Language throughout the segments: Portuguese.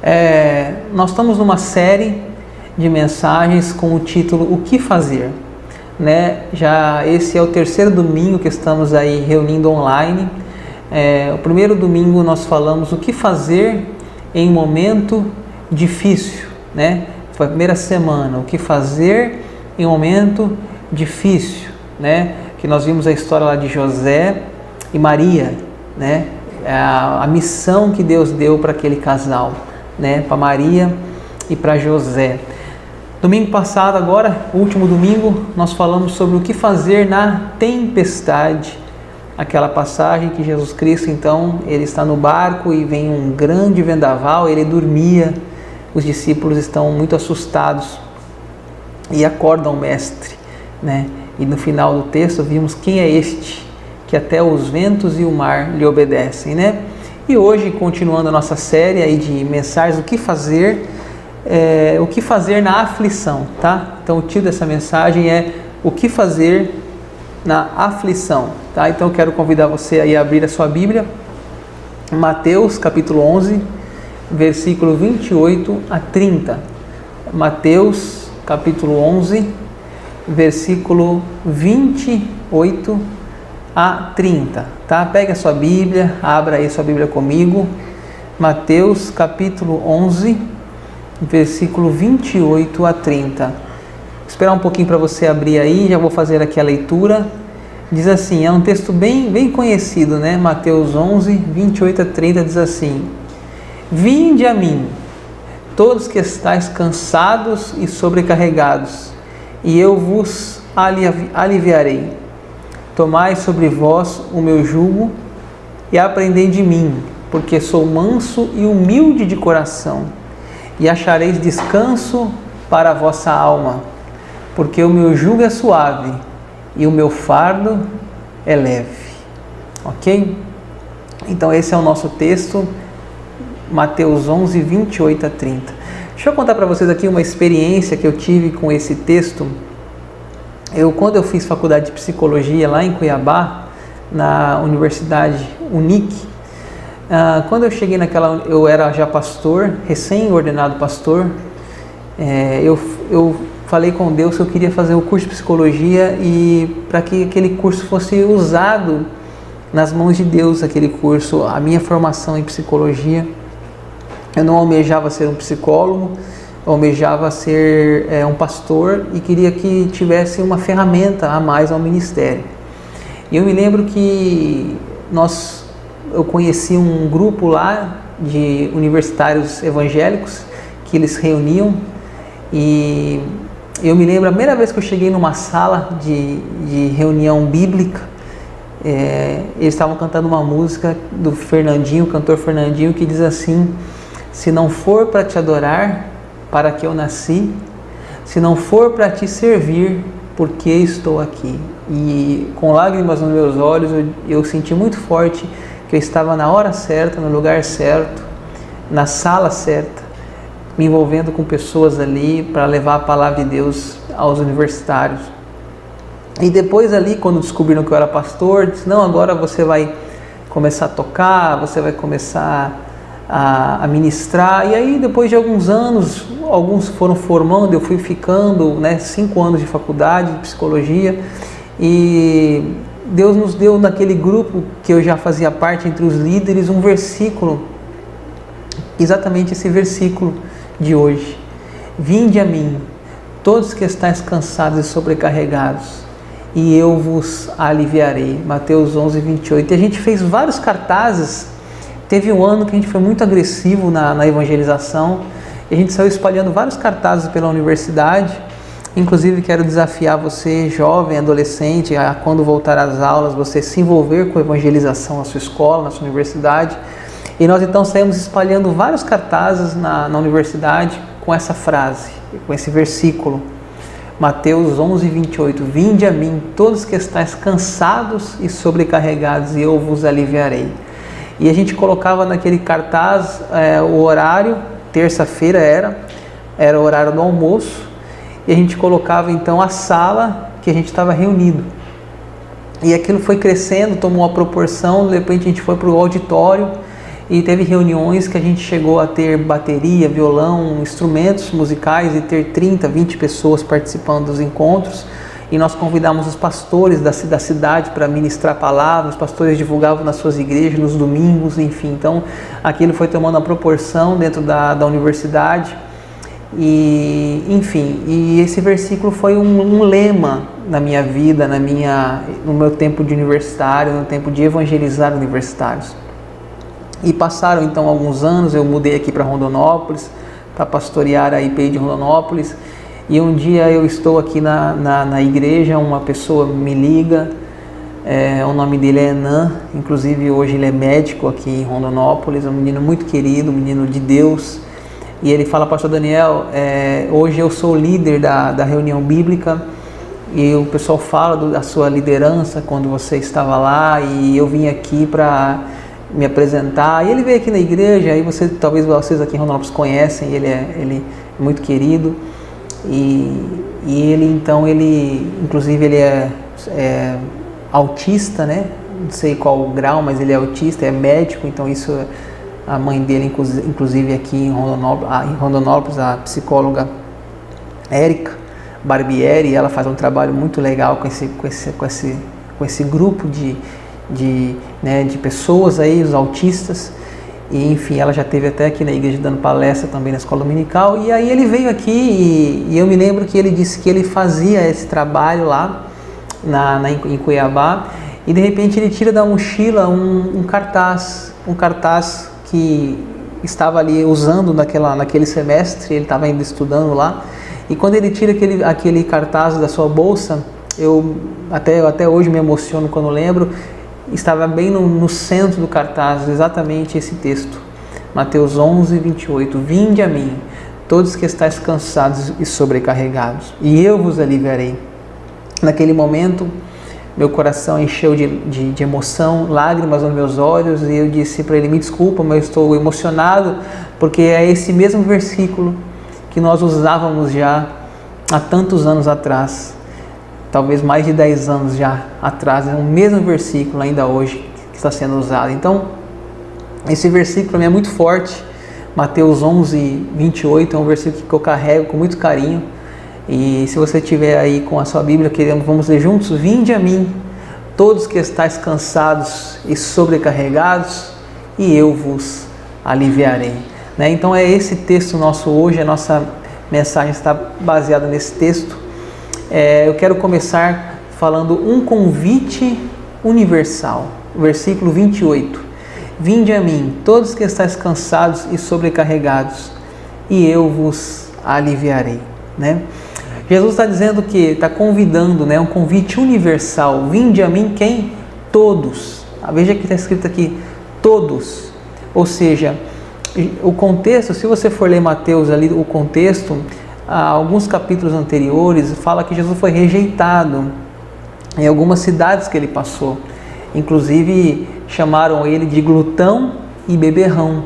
Nós estamos numa série de mensagens com o título O que fazer? Já esse é o terceiro domingo que estamos aí reunindo online. O primeiro domingo nós falamos o que fazer em um momento difícil, Foi a primeira semana, o que fazer em um momento difícil, Que nós vimos a história lá de José e Maria, A missão que Deus deu para aquele casal, para Maria e para José. Domingo passado, agora, o último domingo, nós falamos sobre o que fazer na tempestade. Aquela passagem que Jesus Cristo, então, ele está no barco e vem um grande vendaval, ele dormia, os discípulos estão muito assustados e acordam o mestre, E no final do texto vimos quem é este, que até os ventos e o mar lhe obedecem, E hoje, continuando a nossa série aí de mensagens, o que fazer na aflição, Então o título dessa mensagem é o que fazer na aflição, Então eu quero convidar você aí a abrir a sua Bíblia, Mateus capítulo 11, versículo 28 a 30. Mateus capítulo 11, versículo 28 a 30, Pega a sua Bíblia, abra aí sua Bíblia comigo, Mateus capítulo 11, versículo 28 a 30. Vou esperar um pouquinho para você abrir aí, já vou fazer aqui a leitura. Diz assim, é um texto bem conhecido, Mateus 11, 28 a 30 diz assim: Vinde a mim, todos que estáis cansados e sobrecarregados, e eu vos aliviarei. Tomai sobre vós o meu jugo e aprendei de mim, porque sou manso e humilde de coração, e achareis descanso para a vossa alma, porque o meu jugo é suave e o meu fardo é leve. Ok? Então esse é o nosso texto, Mateus 11, 28 a 30. Deixa eu contar para vocês aqui uma experiência que eu tive com esse texto. Quando eu fiz faculdade de psicologia lá em Cuiabá, na Universidade Unic, quando eu cheguei eu era já pastor, recém-ordenado pastor, eu falei com Deus que eu queria fazer o curso de psicologia e para que aquele curso fosse usado nas mãos de Deus, aquele curso, a minha formação em psicologia. Eu não almejava ser um psicólogo, eu almejava ser um pastor e queria que tivesse uma ferramenta a mais ao ministério. E eu me lembro que eu conheci um grupo lá de universitários evangélicos que eles reuniam, e eu me lembro a primeira vez que eu cheguei numa sala de reunião bíblica, eles estavam cantando uma música do Fernandinho, o cantor Fernandinho, que diz assim: se não for para te adorar, para que eu nasci, se não for para te servir, porque estou aqui. E com lágrimas nos meus olhos, eu senti muito forte que eu estava na hora certa, no lugar certo, na sala certa, me envolvendo com pessoas ali para levar a palavra de Deus aos universitários. E depois ali, quando descobriram que eu era pastor, disse: não, agora você vai começar a tocar, você vai começar a ministrar. E aí, depois de alguns anos, alguns foram formando, eu fui ficando, 5 anos de faculdade de psicologia, e Deus nos deu naquele grupo que eu já fazia parte, entre os líderes, um versículo, exatamente esse versículo de hoje: vinde a mim, todos que estáis cansados e sobrecarregados, e eu vos aliviarei. Mateus 11, 28. E a gente fez vários cartazes. Teve um ano que a gente foi muito agressivo na evangelização, e a gente saiu espalhando vários cartazes pela universidade. Inclusive, quero desafiar você, jovem, adolescente, a quando voltar às aulas, você se envolver com a evangelização na sua escola, na sua universidade. E nós então saímos espalhando vários cartazes na universidade com essa frase, com esse versículo, Mateus 11, 28. Vinde a mim, todos que estáis cansados e sobrecarregados, e eu vos aliviarei. E a gente colocava naquele cartaz o horário, terça-feira era o horário do almoço, e a gente colocava então a sala que a gente estava reunido. E aquilo foi crescendo, tomou uma proporção, de repente a gente foi para o auditório, e teve reuniões que a gente chegou a ter bateria, violão, instrumentos musicais e ter 30, 20 pessoas participando dos encontros. E nós convidamos os pastores da cidade para ministrar palavras, os pastores divulgavam nas suas igrejas, nos domingos, enfim. Então, aquilo foi tomando uma proporção dentro da universidade. E, enfim, e esse versículo foi um lema na minha vida, no meu tempo de universitário, no tempo de evangelizar universitários. E passaram então alguns anos, eu mudei aqui para Rondonópolis, para pastorear a IPI de Rondonópolis. E um dia eu estou aqui na igreja, uma pessoa me liga, o nome dele é Enan, inclusive hoje ele é médico aqui em Rondonópolis, um menino muito querido, um menino de Deus. E ele fala: pastor Daniel, hoje eu sou o líder da reunião bíblica e o pessoal fala da sua liderança quando você estava lá e eu vim aqui para me apresentar. E ele veio aqui na igreja, aí talvez vocês aqui em Rondonópolis conhecem, ele é muito querido. E ele, então, inclusive ele é autista, né? Não sei qual o grau, mas ele é autista, é médico, então isso, a mãe dele, inclusive aqui em Rondonópolis, a psicóloga Érica Barbieri, ela faz um trabalho muito legal com esse grupo de pessoas aí, os autistas. E, enfim, ela já esteve até aqui na igreja dando palestra também na escola dominical. E aí ele veio aqui e eu me lembro que ele disse que ele fazia esse trabalho lá em Cuiabá. E de repente ele tira da mochila um cartaz que estava ali usando naquele semestre, ele estava ainda estudando lá. E quando ele tira aquele cartaz da sua bolsa, eu até hoje me emociono quando lembro. Estava bem no centro do cartaz, exatamente esse texto, Mateus 11, 28, vinde a mim, todos que estáis cansados e sobrecarregados, e eu vos aliviarei. Naquele momento, meu coração encheu de emoção, lágrimas nos meus olhos, e eu disse para ele: me desculpa, mas eu estou emocionado, porque é esse mesmo versículo que nós usávamos já há tantos anos atrás. Talvez mais de 10 anos já atrás, é o mesmo versículo ainda hoje que está sendo usado. Então, esse versículo para mim é muito forte. Mateus 11, 28 é um versículo que eu carrego com muito carinho. E se você estiver aí com a sua Bíblia, vamos ler juntos: vinde a mim, todos que estáis cansados e sobrecarregados, e eu vos aliviarei. Então é esse texto nosso hoje, a nossa mensagem está baseada nesse texto. Eu quero começar falando um convite universal, versículo 28. Vinde a mim, todos que estáis cansados e sobrecarregados, e eu vos aliviarei. Jesus está dizendo está convidando, um convite universal. Vinde a mim quem? Todos. Veja que está escrito aqui, todos. Ou seja, o contexto, se você for ler Mateus ali, o contexto, alguns capítulos anteriores, fala que Jesus foi rejeitado em algumas cidades que ele passou. Inclusive, chamaram ele de glutão e beberrão,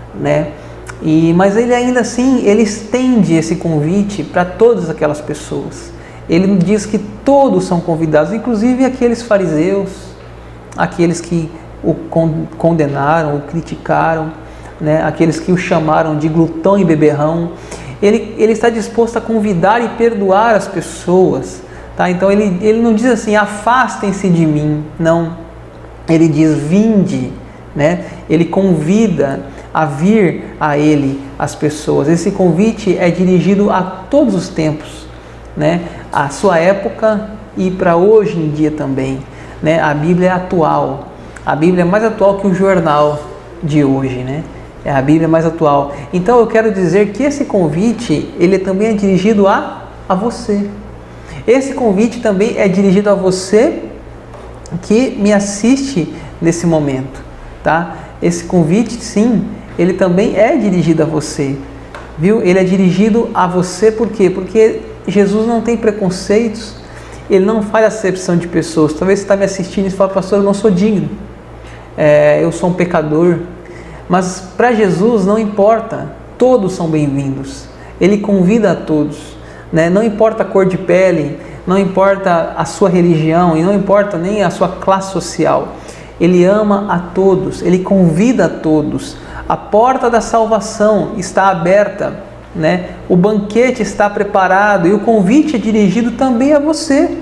mas ele ainda assim, ele estende esse convite para todas aquelas pessoas. Ele diz que todos são convidados, inclusive aqueles fariseus, aqueles que o condenaram, o criticaram, aqueles que o chamaram de glutão e beberrão. Ele está disposto a convidar e perdoar as pessoas, Então ele não diz assim, afastem-se de mim, não. Ele diz, vinde, Ele convida a vir a ele as pessoas. Esse convite é dirigido a todos os tempos, A sua época e para hoje em dia também, A Bíblia é atual. A Bíblia é mais atual que o jornal de hoje, É a Bíblia mais atual. Então eu quero dizer que esse convite, ele também é dirigido a você. Esse convite também é dirigido a você que me assiste nesse momento, Esse convite, sim, ele também é dirigido a você, viu? Ele é dirigido a você por quê? Porque Jesus não tem preconceitos, ele não faz acepção de pessoas. Talvez você está me assistindo e fala, pastor, eu não sou digno, eu sou um pecador. Mas para Jesus não importa, todos são bem-vindos. Ele convida a todos, Não importa a cor de pele, não importa a sua religião e não importa nem a sua classe social. Ele ama a todos, Ele convida a todos. A porta da salvação está aberta, né? O banquete está preparado e o convite é dirigido também a você.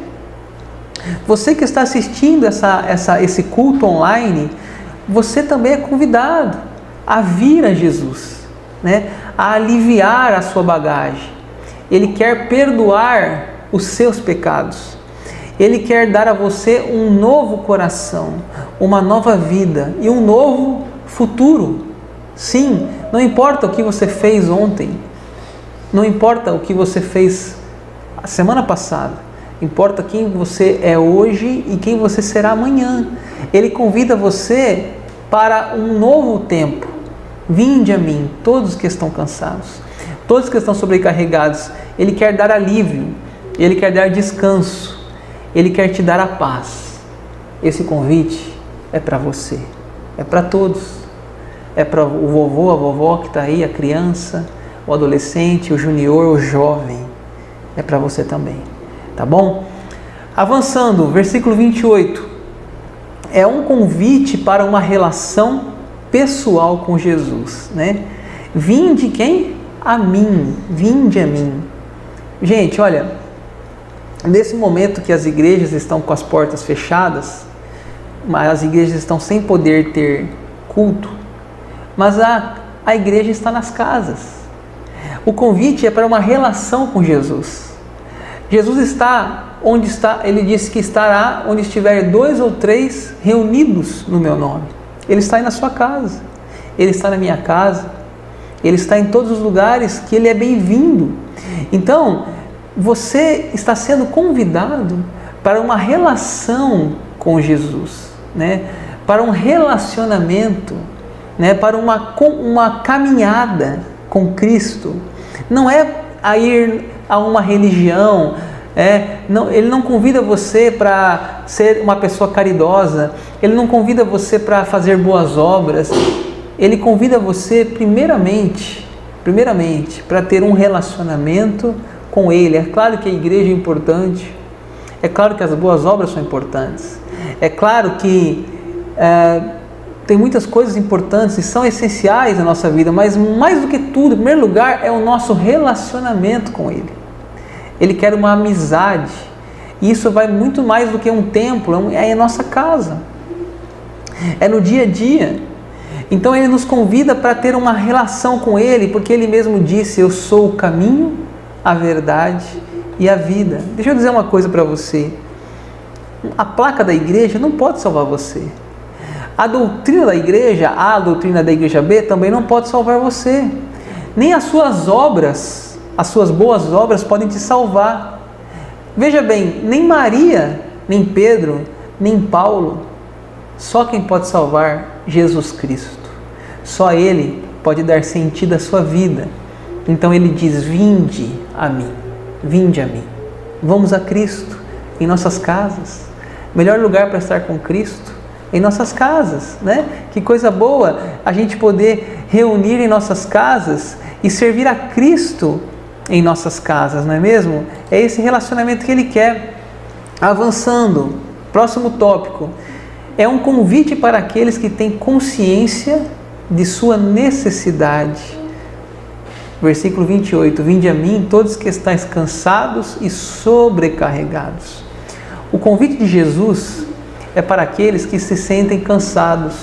Você que está assistindo esse culto online, você também é convidado a vir a Jesus, né? A aliviar a sua bagagem. Ele quer perdoar os seus pecados. Ele quer dar a você um novo coração, uma nova vida e um novo futuro. Sim, não importa o que você fez ontem, não importa o que você fez a semana passada, importa quem você é hoje e quem você será amanhã. Ele convida você para um novo tempo. Vinde a mim, todos que estão cansados, todos que estão sobrecarregados. Ele quer dar alívio, Ele quer dar descanso, Ele quer te dar a paz. Esse convite é para você, é para todos. É para o vovô, a vovó que está aí, a criança, o adolescente, o junior, o jovem. É para você também, tá bom? Avançando, versículo 28. É um convite para uma relação pessoal com Jesus, né? Vinde quem? A mim, vinde a mim. Gente, olha, nesse momento que as igrejas estão com as portas fechadas, mas as igrejas estão sem poder ter culto, mas a igreja está nas casas. O convite é para uma relação com Jesus. Jesus está onde está, Ele disse que estará onde estiver 2 ou 3 reunidos no meu nome. Ele está aí na sua casa, Ele está na minha casa, Ele está em todos os lugares que Ele é bem-vindo. Então, você está sendo convidado para uma relação com Jesus, né? Para um relacionamento, né? Para uma caminhada com Cristo. Não é a ir a uma religião, Ele não convida você para ser uma pessoa caridosa, Ele não convida você para fazer boas obras, Ele convida você primeiramente para ter um relacionamento com Ele. É claro que a igreja é importante, é claro que as boas obras são importantes, é claro que tem muitas coisas importantes e são essenciais na nossa vida, mas mais do que tudo, em primeiro lugar, é o nosso relacionamento com Ele. Ele quer uma amizade, e isso vai muito mais do que um templo, é a nossa casa, é no dia a dia. Então Ele nos convida para ter uma relação com Ele, porque Ele mesmo disse: eu sou o caminho, a verdade e a vida. Deixa eu dizer uma coisa para você: a placa da igreja não pode salvar você. A doutrina da igreja A, a doutrina da igreja B, também não pode salvar você. Nem as suas obras, as suas boas obras podem te salvar. Veja bem, nem Maria, nem Pedro, nem Paulo. Só quem pode salvar? Jesus Cristo. Só Ele pode dar sentido à sua vida. Então Ele diz: vinde a mim, vinde a mim. Vamos a Cristo em nossas casas. Melhor lugar para estar com Cristo em nossas casas, né? Que coisa boa a gente poder reunir em nossas casas e servir a Cristo em nossas casas, não é mesmo? É esse relacionamento que Ele quer. Avançando, próximo tópico, é um convite para aqueles que têm consciência de sua necessidade. Versículo 28, vinde a mim todos que estáis cansados e sobrecarregados. O convite de Jesus é para aqueles que se sentem cansados,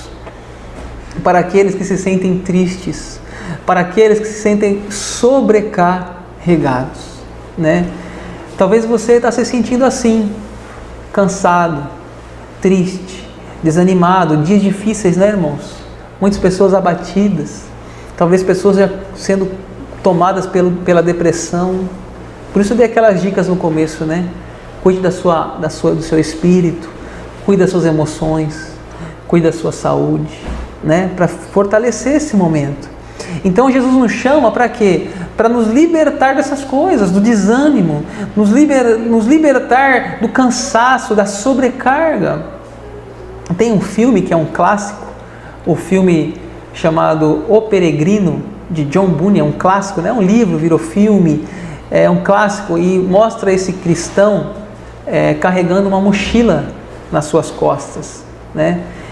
para aqueles que se sentem tristes, para aqueles que se sentem sobrecarregados, né? Talvez você está se sentindo assim, cansado, triste, desanimado, dias difíceis, né, irmãos? Muitas pessoas abatidas, talvez pessoas já sendo tomadas pela depressão. Por isso eu dei aquelas dicas no começo, né? Cuide do seu espírito, cuide das suas emoções, cuide da sua saúde, né? Para fortalecer esse momento. Então Jesus nos chama para quê? Para nos libertar dessas coisas, do desânimo, nos libertar do cansaço, da sobrecarga. Tem um filme que é um clássico, o filme chamado O Peregrino, de John Bunyan, é um clássico, né? Um livro, virou filme, é um clássico, e mostra esse cristão carregando uma mochila nas suas costas, né?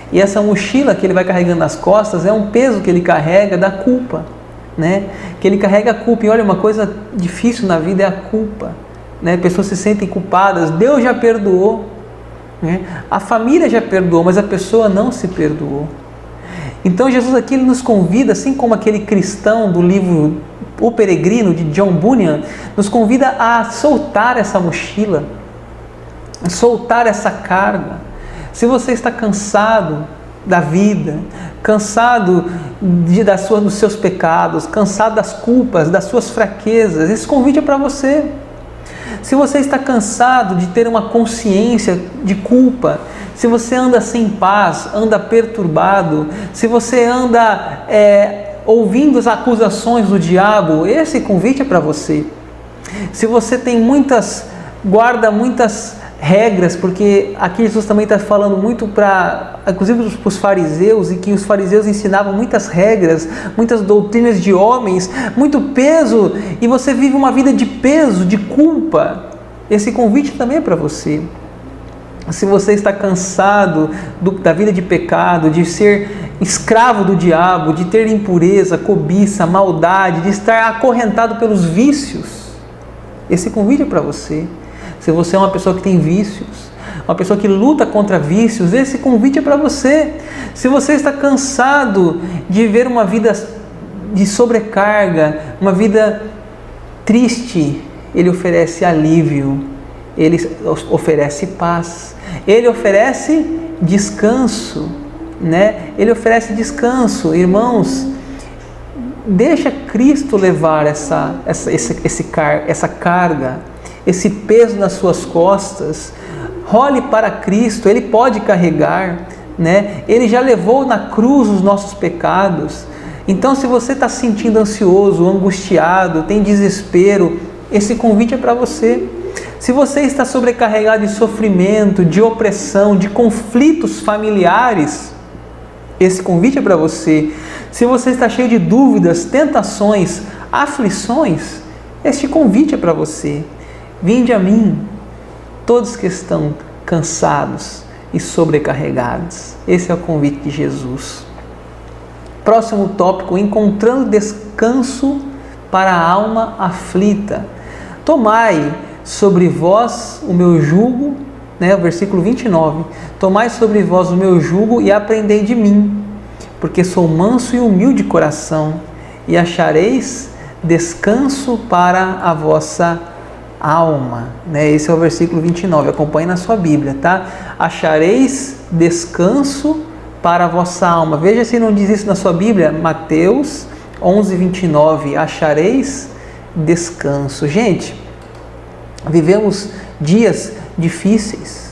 E essa mochila que ele vai carregando nas costas é um peso que ele carrega da culpa, né? Que ele carrega a culpa. E olha, uma coisa difícil na vida é a culpa, né? Pessoas se sentem culpadas. Deus já perdoou, né? A família já perdoou, mas a pessoa não se perdoou. Então Jesus aqui ele nos convida, assim como aquele cristão do livro O Peregrino, de John Bunyan, nos convida a soltar essa mochila, a soltar essa carga. Se você está cansado da vida, cansado dos seus pecados, cansado das culpas, das suas fraquezas, esse convite é para você. Se você está cansado de ter uma consciência de culpa, se você anda sem paz, anda perturbado, se você anda ouvindo as acusações do diabo, esse convite é para você. Se você tem guarda muitas regras, porque aqui Jesus também está falando muito inclusive para os fariseus, e que os fariseus ensinavam muitas regras, muitas doutrinas de homens, muito peso, e você vive uma vida de peso, de culpa, esse convite também é para você. Se você está cansado da vida de pecado, de ser escravo do diabo, de ter impureza, cobiça, maldade, de estar acorrentado pelos vícios, esse convite é para você. Se você é uma pessoa que tem vícios, uma pessoa que luta contra vícios, esse convite é para você. Se você está cansado de ver uma vida de sobrecarga, uma vida triste, ele oferece alívio, ele oferece paz, ele oferece descanso, né? Ele oferece descanso. Irmãos, deixa Cristo levar essa carga, esse peso nas suas costas. Olhe para Cristo, Ele pode carregar, né? Ele já levou na cruz os nossos pecados. Então, se você está se sentindo ansioso, angustiado, tem desespero, esse convite é para você. Se você está sobrecarregado de sofrimento, de opressão, de conflitos familiares, esse convite é para você. Se você está cheio de dúvidas, tentações, aflições, este convite é para você. Vinde a mim, todos que estão cansados e sobrecarregados. Esse é o convite de Jesus. Próximo tópico, encontrando descanso para a alma aflita. Tomai sobre vós o meu jugo, né, versículo 29. Tomai sobre vós o meu jugo e aprendei de mim, porque sou manso e humilde de coração, e achareis descanso para a vossa alma. Né? Esse é o versículo 29, acompanhe na sua Bíblia, tá? Achareis descanso para a vossa alma. Veja se não diz isso na sua Bíblia, Mateus 11, 29, achareis descanso. Gente, vivemos dias difíceis,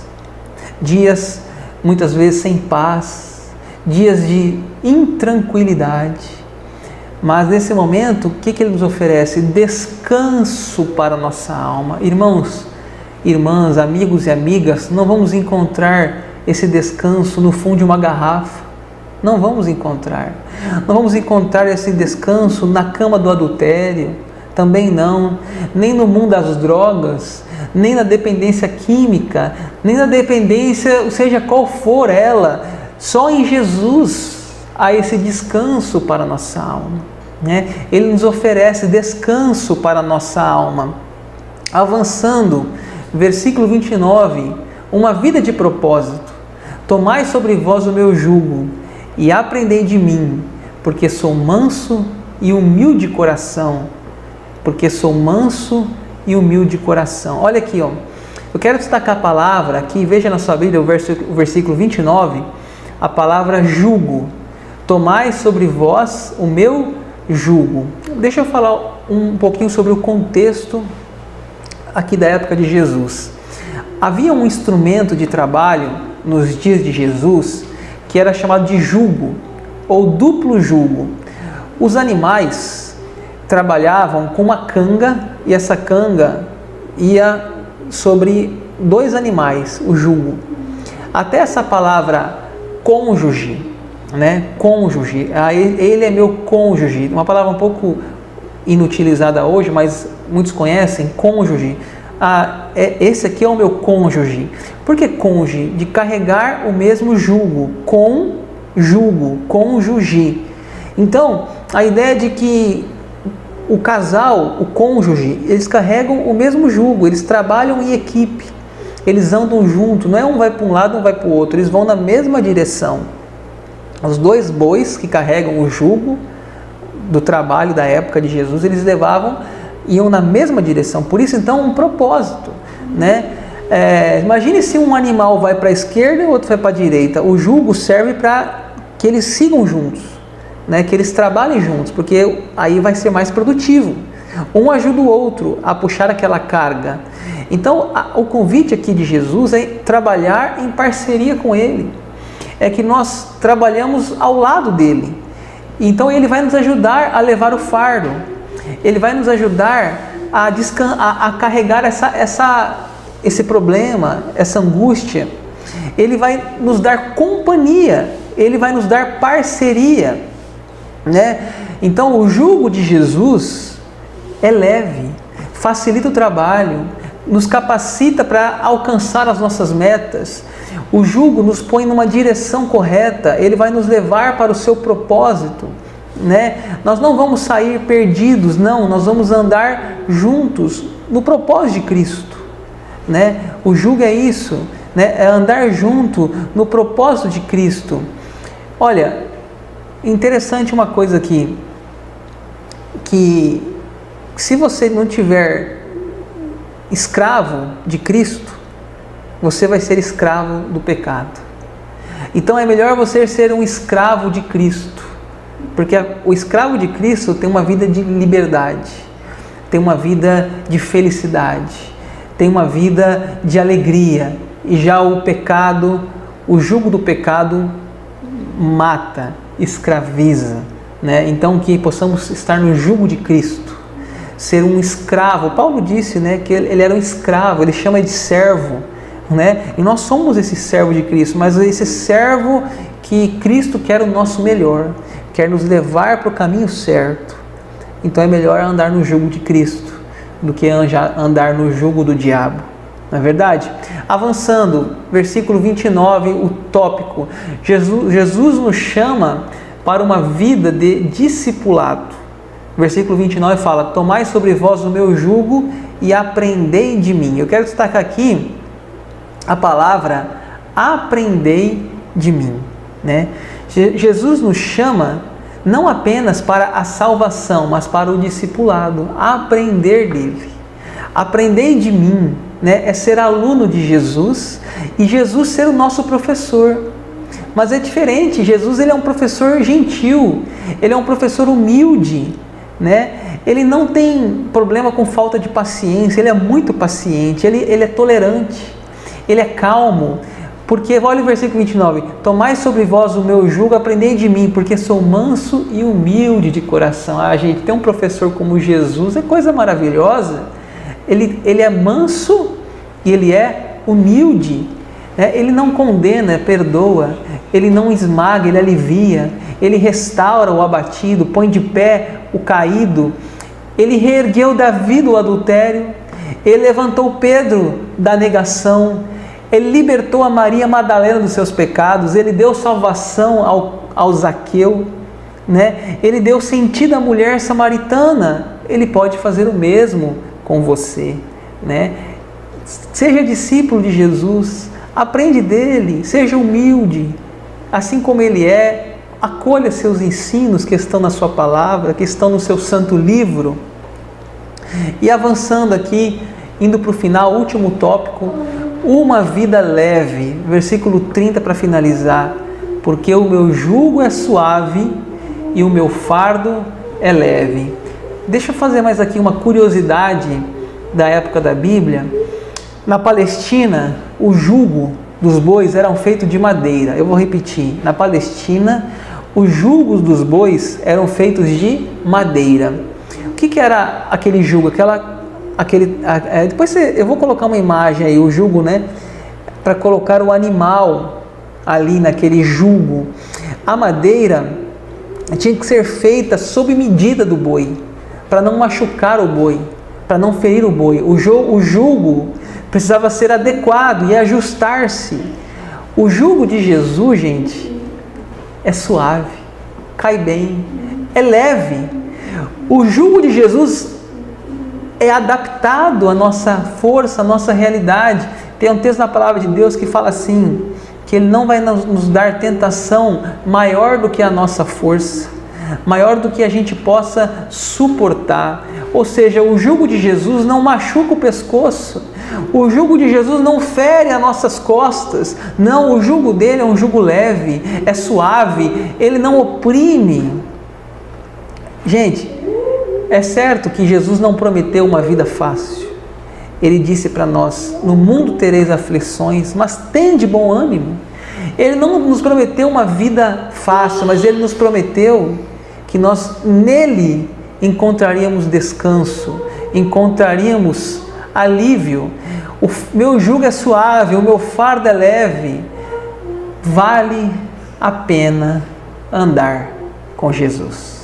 dias muitas vezes sem paz, dias de intranquilidade, mas nesse momento, o que Ele nos oferece? Descanso para a nossa alma. Irmãos, irmãs, amigos e amigas, não vamos encontrar esse descanso no fundo de uma garrafa. Não vamos encontrar. Não vamos encontrar esse descanso na cama do adultério. Também não. Nem no mundo das drogas, nem na dependência química, nem na dependência, seja qual for ela. Só em Jesus há esse descanso para a nossa alma. Né? Ele nos oferece descanso para a nossa alma. Avançando, versículo 29, uma vida de propósito. Tomai sobre vós o meu jugo e aprendei de mim, porque sou manso e humilde de coração. Porque sou manso e humilde de coração. Olha aqui, ó. Eu quero destacar a palavra aqui, veja na sua Bíblia o versículo 29, a palavra jugo. Tomai sobre vós o meu jugo. Deixa eu falar um pouquinho sobre o contexto aqui da época de Jesus. Havia um instrumento de trabalho nos dias de Jesus que era chamado de jugo ou duplo jugo. Os animais trabalhavam com uma canga e essa canga ia sobre dois animais, o jugo. Até essa palavra cônjuge, né? Cônjuge, ele é meu cônjuge, uma palavra um pouco inutilizada hoje, mas muitos conhecem, cônjuge. esse aqui é o meu cônjuge. Por que cônjuge? De carregar o mesmo jugo, cônjuge. Então, a ideia de que o casal, o cônjuge, eles carregam o mesmo jugo, eles trabalham em equipe, eles andam junto, não é um vai para um lado, um vai para o outro, eles vão na mesma direção. Os dois bois que carregam o jugo do trabalho da época de Jesus, eles iam na mesma direção, por isso então um propósito, né? Imagine se um animal vai para a esquerda e o outro vai para a direita, o jugo serve para que eles sigam juntos, né? Que eles trabalhem juntos, porque aí vai ser mais produtivo, um ajuda o outro a puxar aquela carga. Então o convite aqui de Jesus é trabalhar em parceria com Ele, é que nós trabalhamos ao lado dele, então Ele vai nos ajudar a levar o fardo, Ele vai nos ajudar a carregar esse problema, essa angústia. Ele vai nos dar companhia, Ele vai nos dar parceria, né? Então o jugo de Jesus é leve, facilita o trabalho, nos capacita para alcançar as nossas metas. O jugo nos põe numa direção correta, ele vai nos levar para o seu propósito, né? Nós não vamos sair perdidos, não, nós vamos andar juntos no propósito de Cristo, né? O jugo é isso, né? É andar junto no propósito de Cristo. Olha, interessante uma coisa aqui, que se você não tiver escravo de Cristo, você vai ser escravo do pecado. Então é melhor você ser um escravo de Cristo, porque o escravo de Cristo tem uma vida de liberdade, tem uma vida de felicidade, tem uma vida de alegria. E já o pecado, o jugo do pecado mata, escraviza, né? Então que possamos estar no jugo de Cristo, ser um escravo. Paulo disse, né, que ele era um escravo, ele chama de servo, né? E nós somos esse servo de Cristo, mas esse servo que Cristo quer o nosso melhor, quer nos levar para o caminho certo. Então é melhor andar no jugo de Cristo do que andar no jugo do diabo, não é verdade? Avançando, versículo 29, o tópico. Jesus nos chama para uma vida de discipulado. Versículo 29 fala: tomai sobre vós o meu jugo e aprendei de mim. Eu quero destacar aqui a palavra aprendei de mim, né? Jesus nos chama não apenas para a salvação, mas para o discipulado, aprender dele. Aprendei de mim, né? É ser aluno de Jesus e Jesus ser o nosso professor. Mas é diferente, Jesus ele é um professor gentil, ele é um professor humilde, né? Ele não tem problema com falta de paciência, ele é muito paciente, ele é tolerante, ele é calmo. Porque, olha o versículo 29, tomai sobre vós o meu jugo, aprendei de mim, porque sou manso e humilde de coração. Gente, ter um professor como Jesus é coisa maravilhosa. Ele é manso e ele é humilde, né? Ele não condena, perdoa, ele não esmaga, ele alivia, ele restaura o abatido, põe de pé o caído, ele reergueu Davi do adultério, ele levantou Pedro da negação, ele libertou a Maria Madalena dos seus pecados, ele deu salvação ao Zaqueu, né? Ele deu sentido à mulher samaritana, ele pode fazer o mesmo com você, né? Seja discípulo de Jesus, aprende dele, seja humilde, assim como ele é, acolha seus ensinos que estão na sua palavra, que estão no seu santo livro. E avançando aqui, indo para o final, último tópico, uma vida leve, versículo 30 para finalizar, porque o meu jugo é suave e o meu fardo é leve. Deixa eu fazer mais aqui uma curiosidade da época da Bíblia. Na Palestina, o jugo dos bois eram feitos de madeira. Eu vou repetir, na Palestina, os jugos dos bois eram feitos de madeira. O que era aquele jugo? Depois eu vou colocar uma imagem aí, o jugo, né? Para colocar o animal ali naquele jugo. A madeira tinha que ser feita sob medida do boi, para não machucar o boi, para não ferir o boi. O jugo precisava ser adequado e ajustar-se. O jugo de Jesus, gente, é suave, cai bem, é leve. O jugo de Jesus é adaptado à nossa força, à nossa realidade. Tem um texto na palavra de Deus que fala assim, que Ele não vai nos dar tentação maior do que a nossa força, maior do que a gente possa suportar. Ou seja, o jugo de Jesus não machuca o pescoço, o jugo de Jesus não fere as nossas costas, não, o jugo dele é um jugo leve, é suave, ele não oprime. Gente, é certo que Jesus não prometeu uma vida fácil. Ele disse para nós, no mundo tereis aflições, mas tende bom ânimo. Ele não nos prometeu uma vida fácil, mas Ele nos prometeu que nós nele encontraríamos descanso, encontraríamos alívio. O meu jugo é suave, o meu fardo é leve. Vale a pena andar com Jesus.